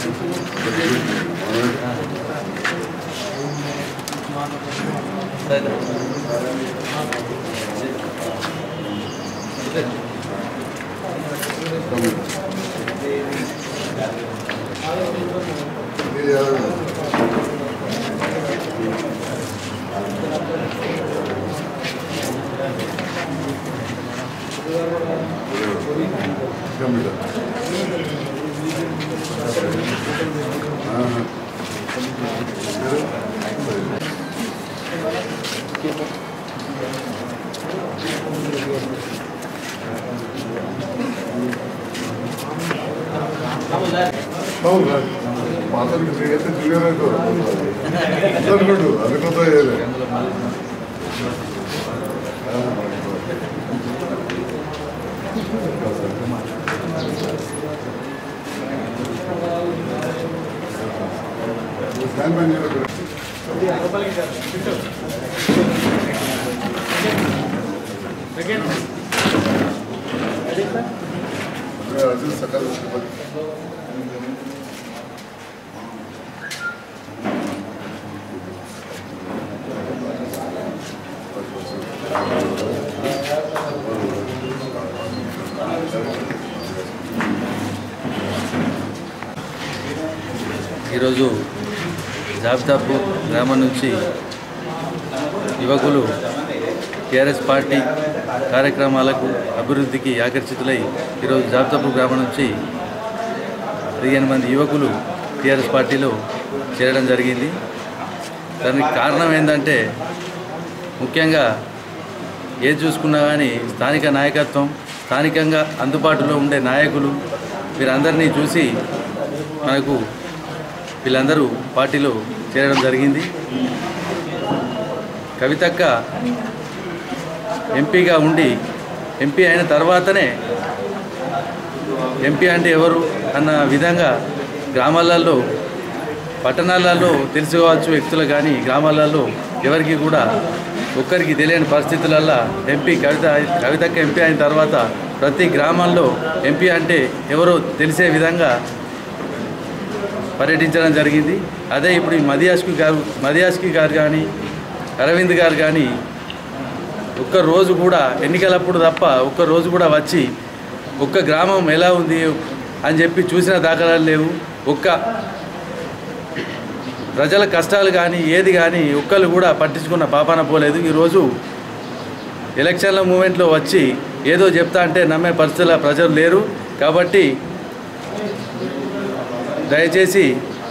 ఈరోజు జాబితాపూర్ గ్రామం నుంచి యువకులు టీఆర్ఎస్ పార్టీ కార్యక్రమాలకు అభివృద్ధికి ఆకర్షితులై ఈరోజు జాబితాపూర్ గ్రామం నుంచి 15 మంది యువకులు టీఆర్ఎస్ పార్టీలో చేరడం జరిగింది. దానికి కారణం ఏంటంటే ముఖ్యంగా ఏది చూసుకున్నా కానీ స్థానిక నాయకత్వం, స్థానికంగా అందుబాటులో ఉండే నాయకులు వీరందరినీ చూసి మనకు వీళ్ళందరూ పార్టీలో చేరడం జరిగింది. కవితక్క ఎంపీగా ఉండి ఎంపీ అయిన తర్వాతనే ఎంపీ అంటే ఎవరు అన్న విధంగా గ్రామాలలో, పట్టణాలలో తెలుసుకోవచ్చు వ్యక్తులు, కానీ గ్రామాలలో ఎవరికి కూడా ఒక్కరికి తెలియని పరిస్థితులల్లో కవితక్క ఎంపీ అయిన తర్వాత ప్రతి గ్రామాల్లో ఎంపీ అంటే ఎవరో తెలిసే విధంగా పర్యటించడం జరిగింది. అదే ఇప్పుడు మదియాష్కి గారు కానీ అరవింద్ గారు కానీ ఒక్కరోజు కూడా ఎన్నికలప్పుడు తప్ప ఒక్కరోజు కూడా వచ్చి ఒక్క గ్రామం ఎలా ఉంది అని చెప్పి చూసిన దాఖలాలు లేవు. ప్రజల కష్టాలు కానీ ఏది కానీ ఒక్కళ్ళు కూడా పట్టించుకున్న పాపాన పోలేదు. ఈరోజు ఎలక్షన్ల మూమెంట్లో వచ్చి ఏదో చెప్తా అంటే నమ్మే పరిస్థితుల ప్రజలు లేరు. కాబట్టి దయచేసి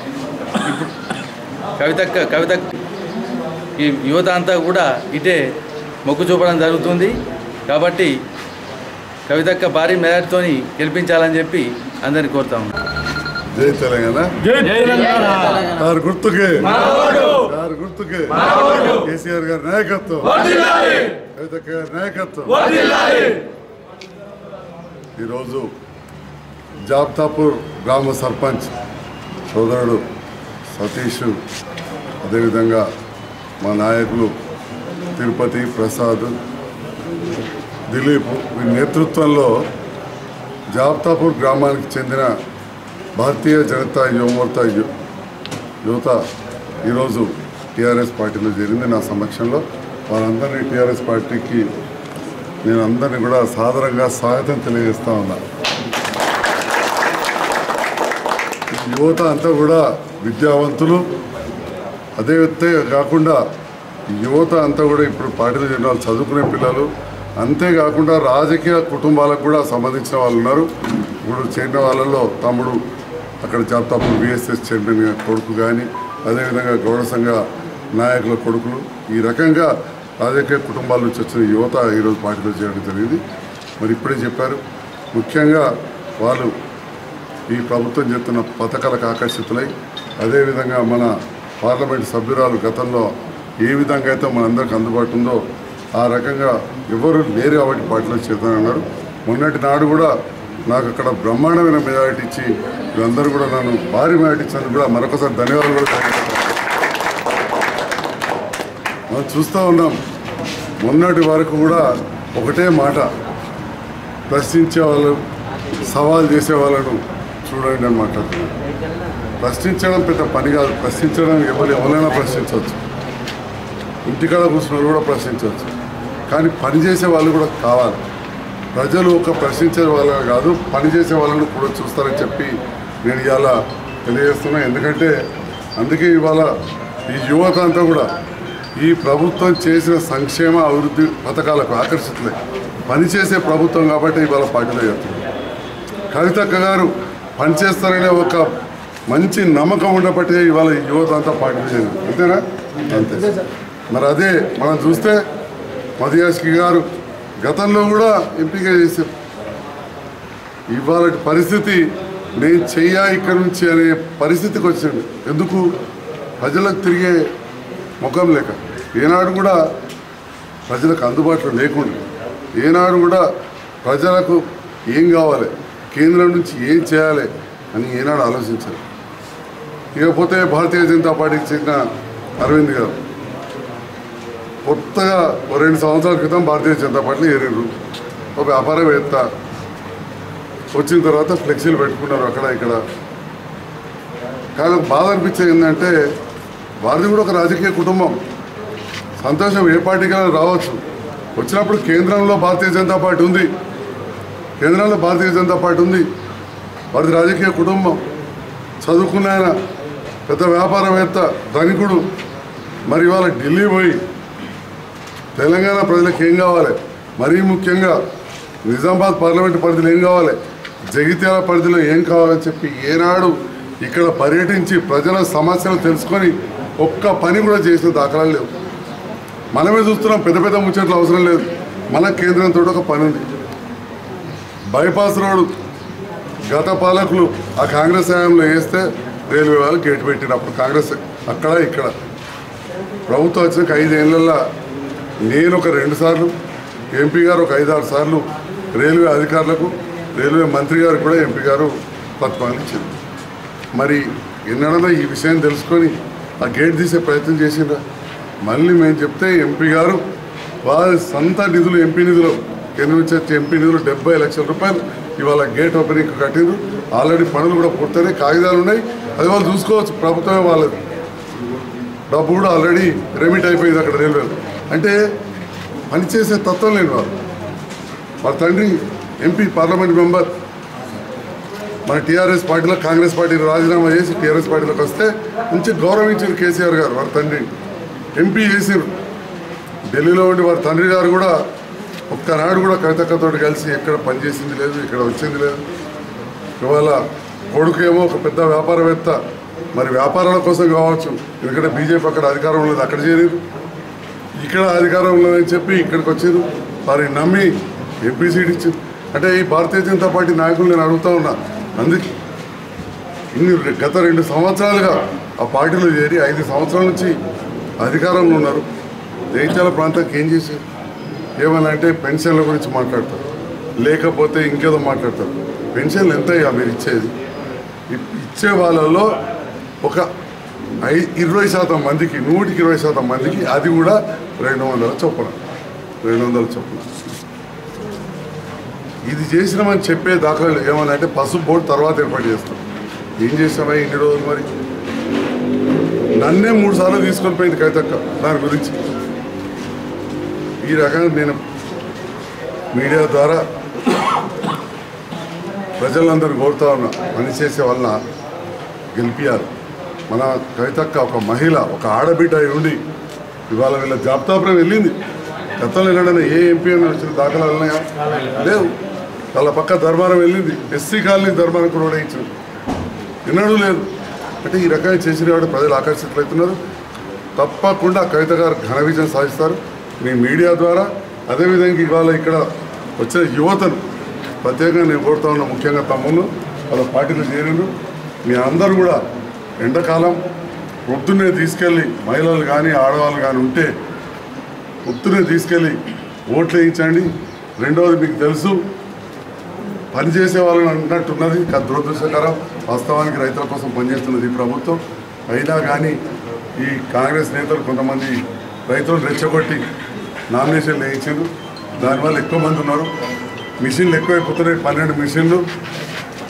కవిత ఈ యువత అంతా కూడా ఇటే మొగ్గు చూపడం జరుగుతుంది. కాబట్టి కవితక్క భారీ మెజార్టీతో గెలిపించాలని చెప్పి అందరినీ కోరుతాము. జై తెలంగాణ. గారు గుర్తుకే కేసీఆర్ గారి నాయకత్వం, కవితక్క గారి నాయకత్వం. ఈరోజు జాబితాపూర్ గ్రామ సర్పంచ్ సోదరుడు సతీష్, అదేవిధంగా మా నాయకులు తిరుపతి, ప్రసాద్, దిలీప్ వీరి నేతృత్వంలో జాబితాపూర్ గ్రామానికి చెందిన భారతీయ జనతా యువమోర్చా యువత ఈరోజు టీఆర్ఎస్ పార్టీలో చేరింది. నా సమక్షంలో వారందరినీ టీఆర్ఎస్ పార్టీకి నేను అందరినీ కూడా సాదరంగా స్వాగతం తెలియజేస్తా ఉన్నా. యువత అంతా కూడా విద్యావంతులు, అదే కాకుండా యువత అంతా కూడా ఇప్పుడు పార్టీలో చేరిన వాళ్ళు చదువుకునే పిల్లలు, అంతేకాకుండా రాజకీయ కుటుంబాలకు కూడా సంబంధించిన వాళ్ళు ఉన్నారు. ఇప్పుడు చేరిన వాళ్ళల్లో తమ్ముడు అక్కడ జాబితాపూర్ విఎస్ఎస్ చైర్మన్ కొడుకు కానీ, అదేవిధంగా గౌడ సంఘ నాయకుల కొడుకులు, ఈ రకంగా రాజకీయ కుటుంబాల నుంచి వచ్చిన యువత ఈరోజు పార్టీలో చేరడం జరిగింది. మరి ఇప్పుడే చెప్పారు, ముఖ్యంగా వాళ్ళు ఈ ప్రభుత్వం చేస్తున్న పథకాలకు ఆకర్షితులై, అదేవిధంగా మన పార్లమెంట్ సభ్యురాలు గతంలో ఏ విధంగా అయితే మనందరికి అందుబాటు ఉందో ఆ రకంగా ఎవరు లేరు కాబట్టి పార్టీలో చేరుతానన్నారు. మొన్నటి నాడు కూడా నాకు అక్కడ బ్రహ్మాండమైన మెజారిటీ ఇచ్చి వీళ్ళందరూ కూడా నన్ను భారీ మెజారిటీ ఇచ్చినందుకు కూడా మరొకసారి ధన్యవాదాలు కూడా మనం చూస్తూ ఉన్నాం. మొన్నటి వరకు కూడా ఒకటే మాట, ప్రశ్నించే వాళ్ళు, సవాల్ చేసే వాళ్ళను చూడండి అని మాట్లాడుతున్నాను. ప్రశ్నించడం పెద్ద పని కాదు. ప్రశ్నించడం ఎవరైనా ప్రశ్నించవచ్చు, ఇంటికాడ కూర్చున్న కూడా ప్రశ్నించవచ్చు. కానీ పనిచేసే వాళ్ళు కూడా కావాలి. ప్రజలు ఒక ప్రశ్నించే వాళ్ళ కాదు, పనిచేసే వాళ్ళని కూడా చూస్తారని చెప్పి నేను ఇవాళ తెలియజేస్తున్నా. ఎందుకంటే అందుకే ఇవాళ ఈ యువత అంతా కూడా ఈ ప్రభుత్వం చేసిన సంక్షేమ అభివృద్ధి పథకాలకు ఆకర్షితులై పనిచేసే ప్రభుత్వం కాబట్టి ఇవాళ పార్టీలో చేస్తున్నారు. కవితక్క గారు పనిచేస్తారనే ఒక మంచి నమ్మకం ఉండబట్టే ఇవాళ యువత అంతా పార్టీలో చేరింది. అంతేనా? అంతే. మరి అదే మనం చూస్తే మధుయాష్కి గారు గతంలో కూడా ఎంపిక చేశారు. ఇవాళ పరిస్థితి నేను చెయ్యా ఇక్కడి నుంచి అనే పరిస్థితికి వచ్చింది. ఎందుకు? ప్రజలకు తిరిగే ముఖం లేక, ఏనాడు కూడా ప్రజలకు అందుబాటులో లేకుండా, ఏనాడు కూడా ప్రజలకు ఏం కావాలి, కేంద్రం నుంచి ఏం చేయాలి అని ఏనాడు ఆలోచించారు. ఇకపోతే భారతీయ జనతా పార్టీకి చెందిన అరవింద్ గారు కొత్తగా 2 సంవత్సరాల క్రితం భారతీయ జనతా పార్టీలో ఏరారు. ఒక వ్యాపారవేత్త వచ్చిన తర్వాత ఫ్లెక్సీలు పెట్టుకున్నారు అక్కడ ఇక్కడ. కానీ బాధ అనిపించేది ఏంటంటే వారిది కూడా ఒక రాజకీయ కుటుంబం. సంతోషం, ఏ పార్టీకైనా రావచ్చు. వచ్చినప్పుడు కేంద్రంలో భారతీయ జనతా పార్టీ ఉంది, కేంద్రంలో భారతీయ జనతా పార్టీ ఉంది. వారిది రాజకీయ కుటుంబం, చదువుకున్న ఆయన, పెద్ద వ్యాపారవేత్త, ధనికుడు. మరి ఇవాళ ఢిల్లీ పోయి తెలంగాణ ప్రజలకు ఏం కావాలి, మరీ ముఖ్యంగా నిజామాబాద్ పార్లమెంటు పరిధిలో ఏం కావాలి, జగిత్యాల పరిధిలో ఏం కావాలని చెప్పి ఏనాడు ఇక్కడ పర్యటించి ప్రజల సమస్యలు తెలుసుకొని ఒక్క పని కూడా చేసిన దాఖలాలు లేవు. మనమే చూస్తున్నాం, పెద్ద పెద్ద ముచ్చట్లు అవసరం లేదు. మన కేంద్రంతో ఒక పని ఉంది. బైపాస్ రోడ్డు గత పాలకులు ఆ కాంగ్రెస్ హయాంలో వేస్తే రైల్వే వాళ్ళు గేట్ పెట్టినప్పుడు కాంగ్రెస్ అక్కడ ఇక్కడ. ప్రభుత్వం వచ్చినాక 5 ఏళ్ళల్లో నేను ఒక 2 సార్లు, ఎంపీ గారు ఒక 5-6 సార్లు రైల్వే అధికారులకు, రైల్వే మంత్రి గారు కూడా ఎంపీ గారు ప్రతిపాదన ఇచ్చారు. మరి ఎన్నడన్నా ఈ విషయం తెలుసుకొని ఆ గేట్ తీసే ప్రయత్నం చేసిండ్రా? మళ్ళీ మేము చెప్తే ఎంపీ గారు వారి సొంత నిధులు, ఎంపీ నిధులు, కేంద్రం నుంచి వచ్చే ఎంపీ నిధులు 70 లక్షల రూపాయలు ఇవాళ గేట్ ఓపెనింగ్ కట్టిండ్రు. ఆల్రెడీ పనులు కూడా పూర్తయినాయి, కాగితాలు ఉన్నాయి. అది వాళ్ళు చూసుకోవచ్చు, ప్రభుత్వమే వాళ్ళది. డబ్బు కూడా ఆల్రెడీ రెమిట్ అయిపోయింది అక్కడ రైల్వేలో. అంటే పనిచేసే తత్వం లేని వారు. వాళ్ళ తండ్రి ఎంపీ, పార్లమెంట్ మెంబర్. మన టీఆర్ఎస్ పార్టీలో కాంగ్రెస్ పార్టీని రాజీనామా చేసి టీఆర్ఎస్ పార్టీలోకి వస్తే మంచి గౌరవించారు కేసీఆర్ గారు. వారి తండ్రి ఎంపీ చేసారు. ఢిల్లీలో ఉండి వారి తండ్రి గారు కూడా ఒక్కనాడు కూడా కవితక్కతో కలిసి ఎక్కడ పనిచేసింది లేదు, ఇక్కడ వచ్చింది లేదు. ఇవాళ కొడుకేమో ఒక పెద్ద వ్యాపారవేత్త. మరి వ్యాపారాల కోసం కావచ్చు, ఎందుకంటే బీజేపీ అక్కడ అధికారం లేదు, అక్కడ చేరారు. ఇక్కడ అధికారం లేదని చెప్పి ఇక్కడికి వచ్చారు. వారిని నమ్మి ఎంపీ సీట్ ఇచ్చారు. అంటే ఈ భారతీయ జనతా పార్టీ నాయకులు నేను అడుగుతూ ఉన్నా. అందుకే గత 2 సంవత్సరాలుగా ఆ పార్టీలో చేరి 5 సంవత్సరాల నుంచి అధికారంలో ఉన్నారు. జగిత్యాల ప్రాంతానికి ఏం చేశారు? ఏమన్నా అంటే పెన్షన్ల గురించి మాట్లాడతారు, లేకపోతే ఇంకేదో మాట్లాడతారు. పెన్షన్లు ఎంత అయ్యా మీరు ఇచ్చేది? ఇచ్చే వాళ్ళలో ఒక 20% మందికి, 120% మందికి, అది కూడా 200 చొప్పున. ఇది చేసినామని చెప్పే దాఖలాలు ఏమన్నా అంటే పసుపు బోర్డు తర్వాత ఏర్పాటు చేస్తాం. ఏం చేసామా ఇన్ని రోజులు? మరి నన్నే 3 సార్లు తీసుకొని పోయింది కవితక్క దాని గురించి. ఈ రకంగా నేను మీడియా ద్వారా ప్రజలందరూ కోరుతా ఉన్నా, పనిచేసే వల్ల గెలిపియాలి. మన కవితక్క ఒక మహిళ, ఒక ఆడబిడ్డ అయి ఉండి ఇవాళ వీళ్ళ జాబితాపురం వెళ్ళింది. గతంలో వెళ్ళడం ఏ ఎంపీ అని వచ్చిన దాఖలాలు ఉన్నాయా? లేవు. వాళ్ళ పక్క ధర్మారం వెళ్ళింది, ఎస్సీ కాలనీ ధర్మారం కూడా ఇచ్చింది, ఎన్నడూ లేదు. అంటే ఈ రకంగా చేసిన వాడు ప్రజలు ఆకర్షితులవుతున్నారు. తప్పకుండా కవిత గారు ఘన విజయం సాధిస్తారు మీ మీడియా ద్వారా. అదేవిధంగా ఇవాళ ఇక్కడ వచ్చిన యువతను ప్రత్యేకంగా నేను కోరుతా ఉన్నా, ముఖ్యంగా తమ్ముళ్ళు వాళ్ళ పార్టీలో చేరిండ్రు. మీ అందరూ కూడా ఎండాకాలం పొద్దున్నే తీసుకెళ్ళి, మహిళలు కానీ ఆడవాళ్ళు కానీ ఉంటే పొద్దున్నే తీసుకెళ్ళి ఓట్లు వేయించండి. రెండవది, మీకు తెలుసు పనిచేసే వాళ్ళని అన్నట్టున్నది, దురదృష్టకరం. వాస్తవానికి రైతుల కోసం పనిచేస్తున్నది ఈ ప్రభుత్వం. అయినా కానీ ఈ కాంగ్రెస్ నేతలు కొంతమంది రైతులను రెచ్చగొట్టి నామినేషన్లు వేయించారు. దానివల్ల ఎక్కువ మంది ఉన్నారు. మిషన్లు ఎక్కువైపోతున్నాయి, 12 మిషన్లు.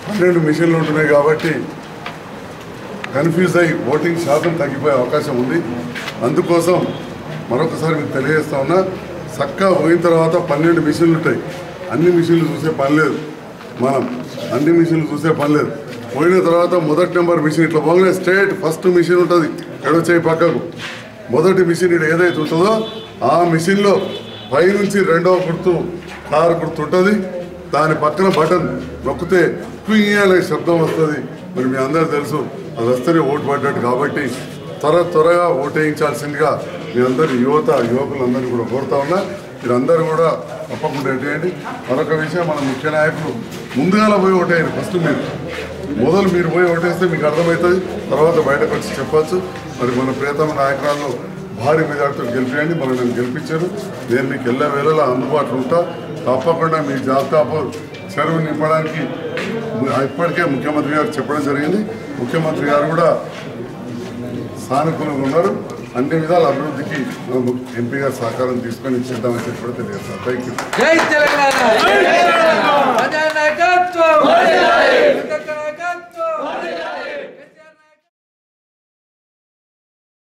12 మిషన్లు ఉంటున్నాయి కాబట్టి కన్ఫ్యూజ్ అయ్యి ఓటింగ్ శాతం తగ్గిపోయే అవకాశం ఉంది. అందుకోసం మరొకసారి మీకు తెలియజేస్తా ఉన్నా, చక్కగా పోయిన తర్వాత 12 మిషన్లు ఉంటాయి. అన్ని మిషన్లు చూసే పని లేదు, మనం అన్ని మిషన్లు చూసే పని లేదు. పోయిన తర్వాత మొదటి నెంబర్ మిషన్ ఇట్లా పోగానే స్ట్రేట్ ఫస్ట్ మిషన్ ఉంటుంది, ఎడచేయి పక్కకు మొదటి మిషన్ ఇక్కడ ఏదైతే ఉంటుందో ఆ మిషన్లో పైనుంచి రెండవ గుర్తు కారు గుర్తు ఉంటుంది. దాని పక్కన బటన్ నొక్కితే క్వింగ్ అనే శబ్దం వస్తుంది. మరి మీ అందరూ తెలుసు, అది వస్తేనే ఓటు పడ్డట్టు. కాబట్టి త్వరగా ఓటేయించాల్సిందిగా మీ అందరి యువకులందరినీ కూడా కోరుతా ఉన్నా. మీరందరూ కూడా తప్పకుండా ఓటేయండి. మరొక విషయం, మన ముఖ్య నాయకులు ముందుగా పోయి ఓటేయండి. ఫస్ట్ మీరు పోయి ఓటేస్తే మీకు అర్థమవుతుంది, తర్వాత బయటకు వచ్చి చెప్పచ్చు. మరి మన ప్రియతమ నాయకురాలను భారీ మెజార్టీతో గెలిపియండి. మనం నన్ను గెలిపించారు, నేను మీకు ఎల్ల వేళలా అందుబాటులో ఉంటా. తప్పకుండా మీ జాబితాపూర్ చెరువు నింపడానికి ఇప్పటికే ముఖ్యమంత్రి గారు చెప్పడం జరిగింది. ముఖ్యమంత్రి గారు కూడా సానుకూలంగా ఉన్నారు. అన్ని విధాల అభివృద్ధికి ఎంపీ గారు సహకారం తీసుకొని ఇచ్చేద్దామని చెప్పి కూడా తెలియజేస్తారు. Thank you.